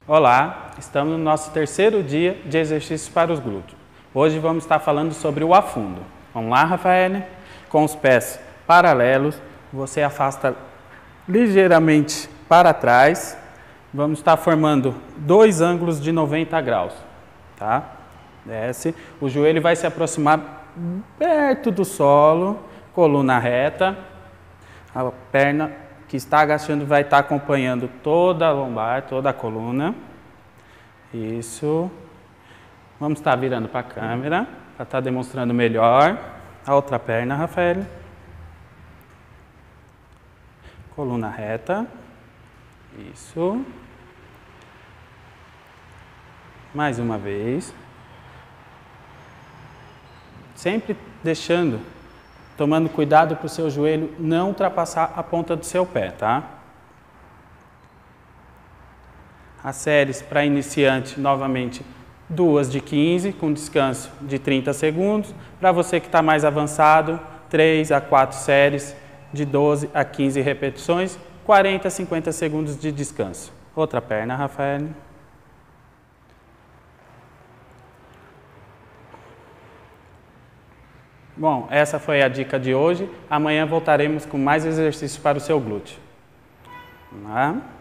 Olá, estamos no nosso terceiro dia de exercícios para os glúteos. Hoje vamos estar falando sobre o afundo. Vamos lá, Rafael? Com os pés paralelos, você afasta ligeiramente para trás. Vamos estar formando dois ângulos de 90 graus, tá? Desce, o joelho vai se aproximar perto do solo, coluna reta, a perna que está agachando vai estar acompanhando toda a lombar, toda a coluna. Isso. Vamos estar virando para a câmera, para estar demonstrando melhor. A outra perna, Rafael. Coluna reta. Isso. Mais uma vez. Sempre tomando cuidado para o seu joelho não ultrapassar a ponta do seu pé, tá? As séries para iniciante, novamente, 2 de 15, com descanso de 30 segundos. Para você que está mais avançado, 3 a 4 séries de 12 a 15 repetições, 40 a 50 segundos de descanso. Outra perna, Rafael. Bom, essa foi a dica de hoje. Amanhã voltaremos com mais exercícios para o seu glúteo. Vamos lá.